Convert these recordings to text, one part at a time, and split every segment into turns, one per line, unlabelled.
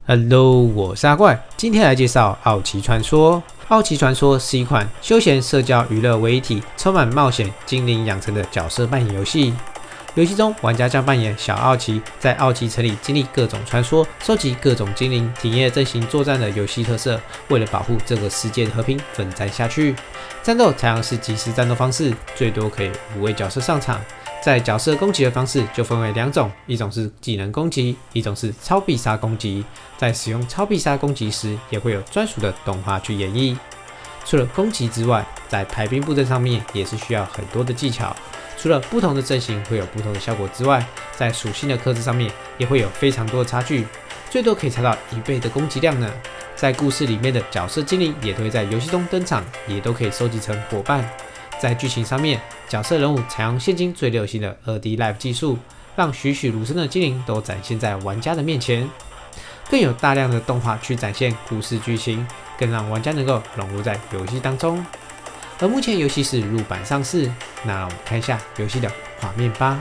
Hello， 我是阿怪，今天来介绍《奥奇传说》。《奥奇传说》是一款休闲社交娱乐为一体、充满冒险、精灵养成的角色扮演游戏。游戏中，玩家将扮演小奥奇，在奥奇城里经历各种传说，收集各种精灵，体验阵型作战的游戏特色。为了保护这个世界的和平，奋战下去。战斗采用是即时战斗方式，最多可以5位角色上场。在角色攻击的方式就分为2种，一种是技能攻击，一种是超必杀攻击。在使用超必杀攻击时，也会有专属的动画去演绎。除了攻击之外，在排兵布阵上面也是需要很多的技巧。除了不同的阵型会有不同的效果之外，在属性的克制上面也会有非常多的差距，最多可以差到1倍的攻击量呢。在故事里面的角色精灵也都会在游戏中登场，也都可以收集成伙伴。在剧情上面，角色人物采用现今最流行的 2D Live 技术，让栩栩如生的精灵都展现在玩家的面前，更有大量的动画去展现故事剧情，更让玩家能够融入在游戏当中。而目前游戏是入版上市，那让我们看一下游戏的画面吧。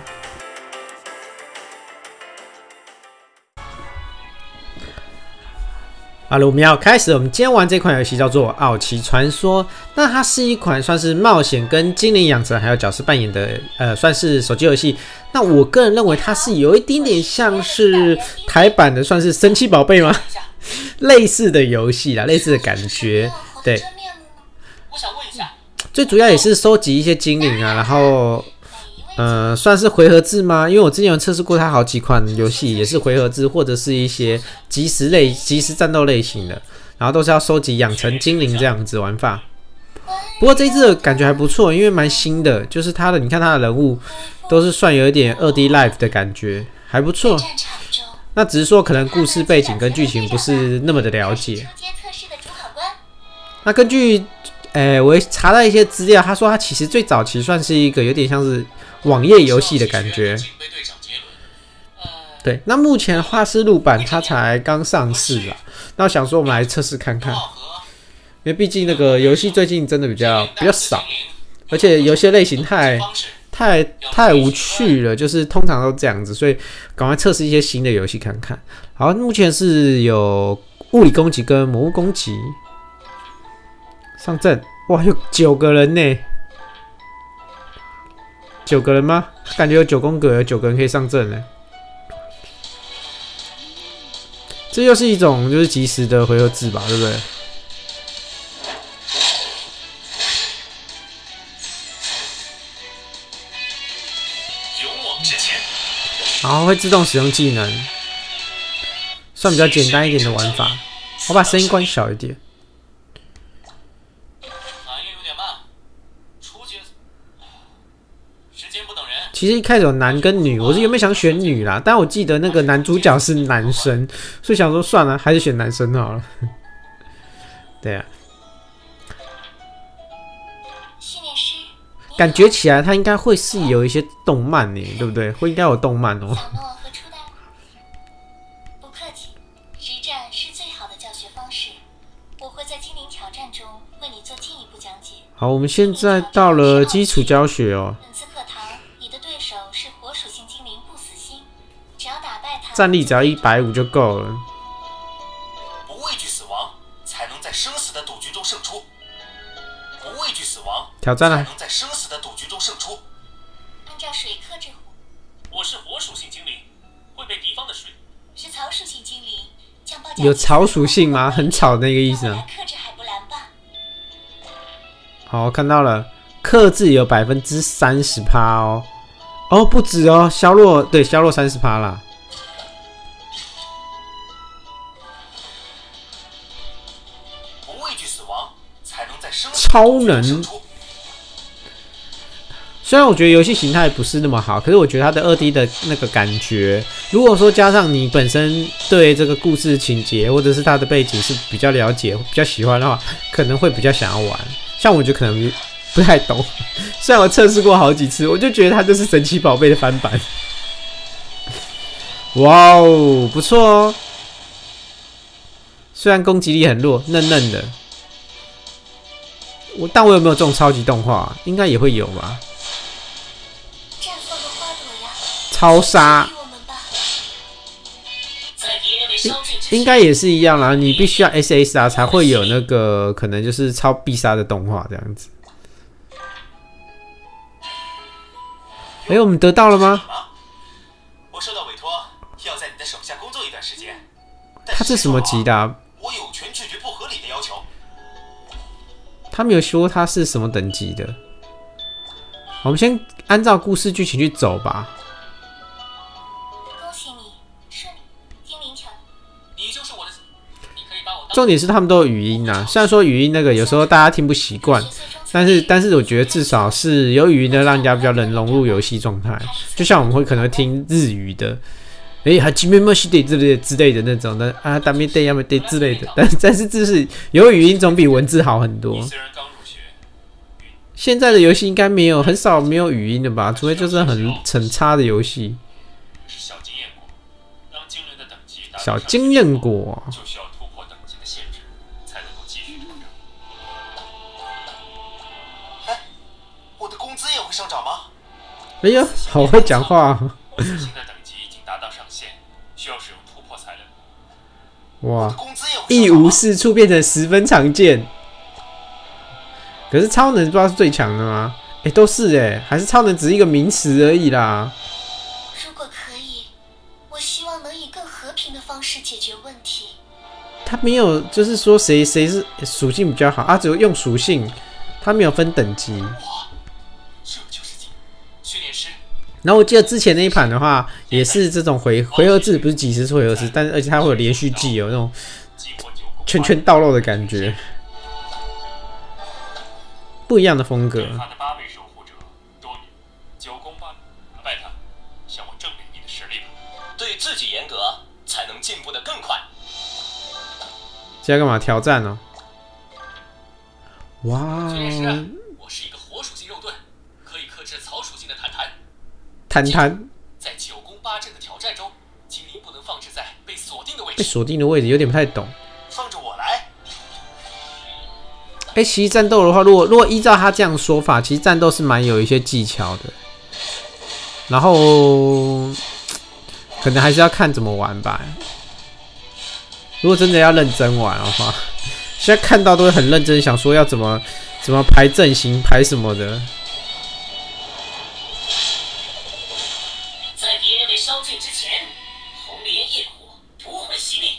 好了，我们要开始。我们今天玩这款游戏叫做《奥奇传说》，那它是一款算是冒险跟精灵养成还有角色扮演的算是手机游戏。那我个人认为它是有一点点像是台版的，算是神奇宝贝吗？类似的游戏啦，类似的感觉。对，最主要也是收集一些精灵啊，然后算是回合制吗？因为我之前有测试过它好几款游戏，也是回合制或者是一些即时战斗类型的，然后都是要收集养成精灵这样子玩法。不过这一次的感觉还不错，因为蛮新的，就是它的，你看它的人物都是算有一点2D Live 的感觉，还不错。那只是说可能故事背景跟剧情不是那么的了解。那根据我查到一些资料，他说他其实最早期算是一个有点像是网页游戏的感觉。对，那目前的话是入版，它才刚上市啦。那我想说我们来测试看看，因为毕竟那个游戏最近真的比较少，而且有些类型太无趣了，就是通常都这样子，所以赶快测试一些新的游戏看看。好，目前是有物理攻击跟魔物攻击。上阵，哇，有9个人呢，9个人吗？感觉有9宫格，有9个人可以上阵呢。这又是一种就是即时的回合制吧，对不对？然后会自动使用技能，算比较简单一点的玩法。我把声音关小一点。其实一开始有男跟女，我是原本想选女啦，但我记得那个男主角是男生，所以想说算了，还是选男生好了。对啊，感觉起来他应该会是有一些动漫呢，对不对？会应该有动漫哦。
不客气，实战是最好的教学方式。我会在精灵挑战中为你做进一步讲解。
好，我们现在到了基础教学哦。战力只要150就够了。
不畏惧死亡，才能在生死的赌局中胜出。不畏惧死亡，
挑战了，
才能在生死的赌局中胜出。
按照水克制火，
我是火属性精灵，会被敌方的水。
是草属性精灵，将爆
有草属性吗？很草的那个意思啊。
克制海不蓝吧。
好，看到了，克制有30%哦。哦，不止哦，削弱30%啦。超能，虽然我觉得游戏形态不是那么好，可是我觉得它的2D 的那个感觉，如果说加上你本身对这个故事情节或者是它的背景是比较了解、比较喜欢的话，可能会比较想要玩。像我就可能不太懂，虽然我测试过好几次，我就觉得它就是神奇宝贝的翻版。哇哦，不错哦，虽然攻击力很弱，嫩嫩的。但我有没有这种超级动画？应该也会有吧。超杀！ 应该也是一样啦，你必须要 SSR 才会有那个可能就是超必杀的动画这样子。哎，我们得到了吗？
我受到委托，要在你的手下工作一段时间。
他是什么级的啊？
我有权拒绝不合理的要求。
他没有说他是什么等级的。我们先按照故事剧情去走吧。
恭喜你顺利，精灵桥。
你就是我的，你可以把我当。
重点是他们都有语音啊，虽然说语音那个有时候大家听不习惯，但是我觉得至少是有语音的，让人家比较能融入游戏状态。就像我们可能会听日语的，还基本莫西得之类的那种的啊，大面得亚美得之类的，但是就是有语音总比文字好很多。现在的游戏应该很少没有语音的吧，除非就是很差的游戏。
小经验果，当精灵的等级达到
小经验果
就需要突破等级的限制，才能够继续成长。哎，我的工资也会上涨吗？
哎呀，好会讲话啊！
我属性的等级已经达到上限，需要使用突破才能。
哇，一无是处变成十分常见。可是超能不知道是最强的吗？都是还是超能只是一个名词而已啦。
如果可以，我希望能以更和平的方式解决问题。
他没有，就是说谁是属性比较好啊，只有用属性，他没有分等级。
哇，这就是训练师。
然后我记得之前那一盘的话，也是这种回合制，不是几十次回合制，但是而且它会有连续技，有那种圈圈倒漏的感觉。不一样的风格。
对方的8位守护者多女9攻8，拜他，向我证明你的实力吧。对自己严格，才能进步得更快。
现在干嘛挑战呢？哇！
我是一个火属性肉盾，可以克制草属性的
坦。
在9攻8阵的挑战中，精灵不能放置在被锁定的位置。
被锁定的位置有点不太懂。
放着我来。
其实战斗的话，如果依照他这样说法，其实战斗是蛮有一些技巧的。然后可能还是要看怎么玩吧。如果真的要认真玩的话，现在看到都会很认真，想说要怎么排阵型、排什么的。
在敌人被烧尽之前，红莲焰火不会熄灭。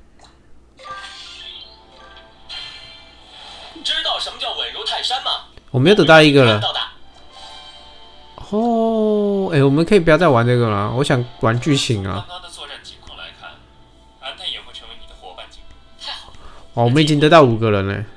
知道什么叫稳如泰山吗？
我们又得到一个了。我们可以不要再玩这个了，我想玩剧情啊。
刚刚的作战情况来看，安泰也会成为你的伙伴精灵。太好了！
我们已经得到5个人了。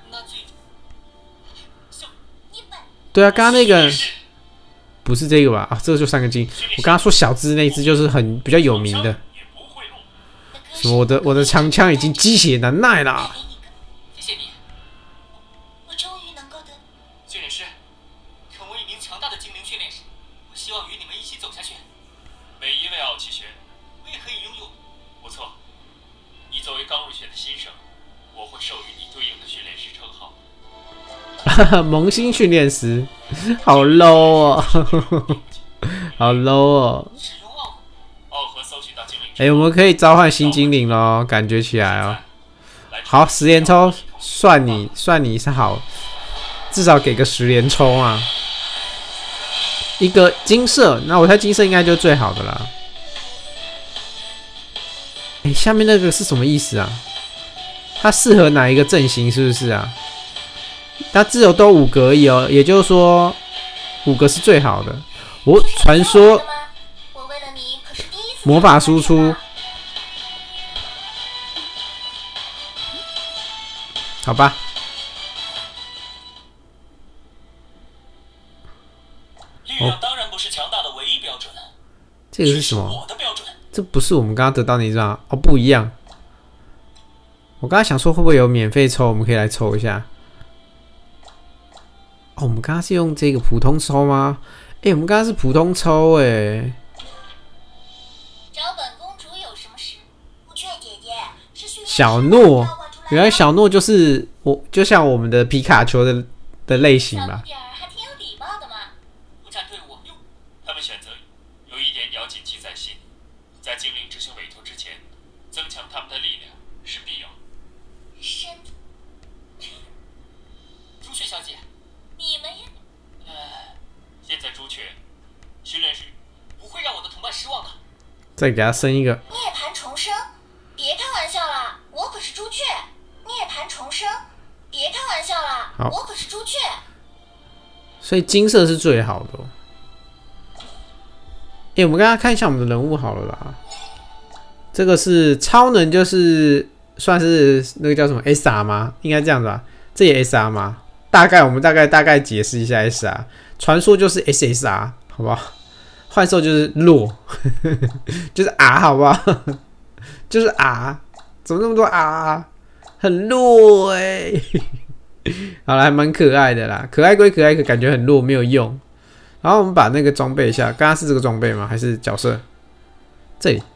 对啊，刚刚那个不是这个吧？这个就3个金。我刚刚说小只那一只就是比较有名的。什么我的长枪已经鸡血难耐啦。
谢谢你，
我终于能够得。
训练师，成为一名强大的精灵训练师，我希望与你们一起走下去。每一位奥奇学，我也可以拥有。不错，你作为刚入学的新生，我会授予你对应的训练师称号。
萌新训练师，好 low 哦，好 low 哦。我们可以召唤新精灵咯，感觉起来哦。好，10连抽，算你是好，至少给个10连抽啊。一个金色，那我猜金色应该就是最好的啦。下面那个是什么意思啊？它适合哪一个阵型？是不是啊？它只有都5个而已哦，也就是说5个是最好的。传说魔法输出，好吧。
力量当然不是强大的唯一标准。
这个是什么？
我的标准。
这不是我们刚刚得到那张哦，不一样。我刚刚想说会不会有免费抽，我们可以来抽一下。我们刚刚是用这个普通抽吗？我们刚刚是普通抽
找本公主有什么事？不劝姐姐是训练
小诺，原来小诺就是就像我们的皮卡丘的类型吧。
还挺有礼貌的嘛。
不站队伍，他们选择有一点你要谨记在心，在精灵执行委托之前， 增强他们的力量是必要。
身，
朱雀小姐，
你们也
现在朱雀训练时不会让我的同伴失望的。
再给他升一个。
涅槃重生，别开玩笑啦，我可是朱雀。涅槃重生，别开玩笑啦，
好
我可是朱雀。
所以金色是最好的、哦。我们跟大家看一下我们的人物好了啦。这个是超能，就是算是那个叫什么 SR 吗？应该这样子吧？这也 SR 吗？我们大概解释一下 SR。传说就是 SSR， 好不好？幻兽就是弱，就是 R， 好不好？就是 R， 怎么那么多 R？ 很弱好了，还蛮可爱的啦，可爱归可爱，可感觉很弱，没有用。然后我们把那个装备一下，刚刚是这个装备吗？还是角色？这里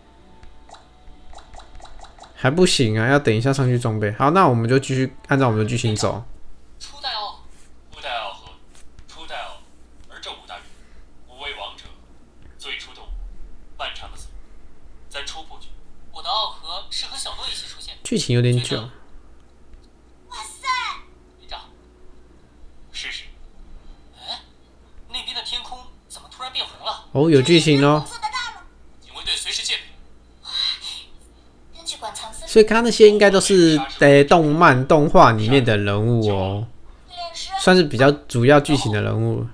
还不行啊，要等一下上去装备。好，那我们就继续按照我们的剧情走。
初代奥和初代奥，而这5大人，5位王者，最初的我，漫长的死，在初部剧，我的奥和是和小诺一起出现。
剧情有点久。
哇塞！
队长，试试。哎，那边的天空怎么突然变红了？
哦，有剧情哦。
警卫队随时戒备。
根据馆藏司，
所以刚刚那些应该都是动漫动画里面的人物哦，算是比较主要剧情的人物。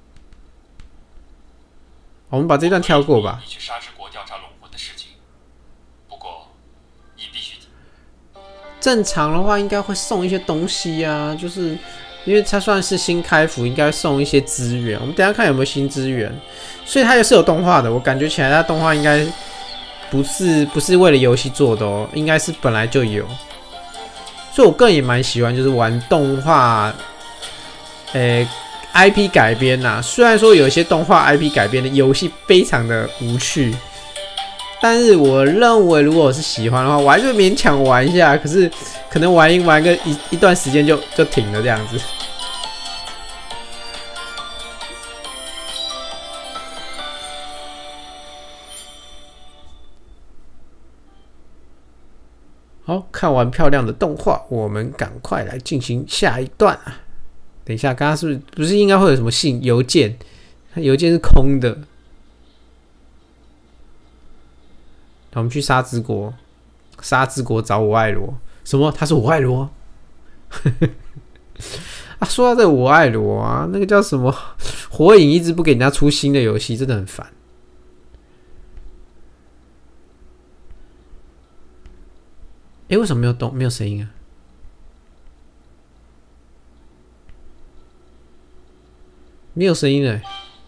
我们把这段跳过吧。
你去沙之国调查龙魂的事情，不过你必须。
正常的话应该会送一些东西啊，就是因为它算是新开服，应该送一些资源。我们等一下看有没有新资源。所以它也是有动画的，我感觉起来它动画应该不是为了游戏做的哦，应该是本来就有。所以我个人也蛮喜欢，就是玩动画，IP 改编呐。虽然说有一些动画 IP 改编的游戏非常的无趣，但是我认为如果我是喜欢的话，我还是勉强玩一下。可是可能玩个一段时间就停了这样子。好，看完漂亮的动画，我们赶快来进行下一段啊！等一下，刚刚是不是应该会有什么信邮件？邮件是空的。我们去沙之国，沙之国找我爱罗。什么？他是我爱罗？啊，说到这个我爱罗啊，那个叫什么？火影一直不给人家出新的游戏，真的很烦。为什么没有声音啊？没有声音了，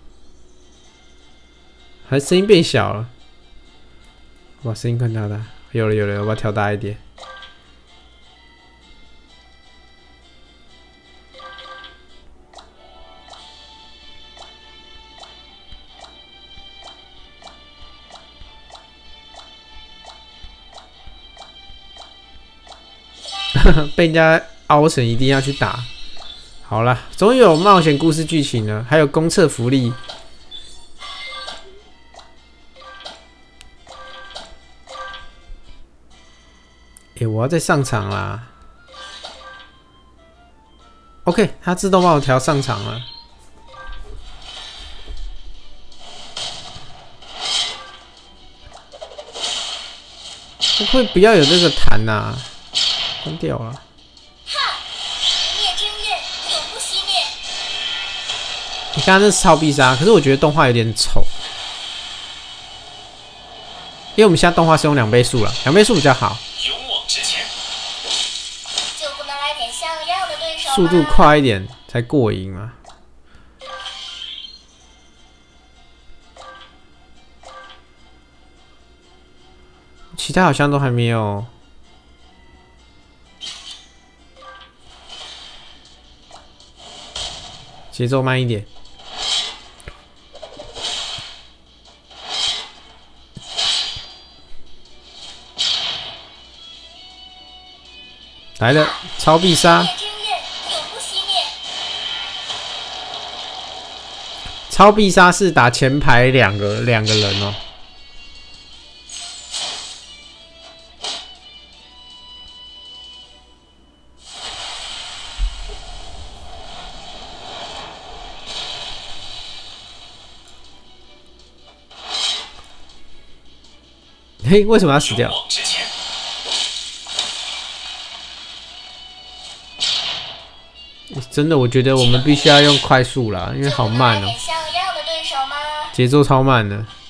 还声音变小了。我把声音看大大，有了，我把它调大一点。被人家凹成一定要去打。好了，终于有冒险故事剧情了，还有公测福利。我要再上场啦。OK， 它自动帮我调上场了。会不要有这个弹呐、关掉了。
灭真焰永不熄灭。
你刚刚那是超必杀，可是我觉得动画有点丑，因为我们现在动画是用2倍速了，2倍速比较好，
勇往直前，
就不能来点像样的对手吗？
速度快一点才过瘾嘛。其他好像都还没有。节奏慢一点。来了，超必杀！
灭真焰永不熄灭。
超必杀是打前排两个人哦。 嘿，为什么要死掉？
勇往直前。
真的，我觉得我们必须要用快速啦，因为好慢哦、
很像样的对手吗？
节奏超慢的。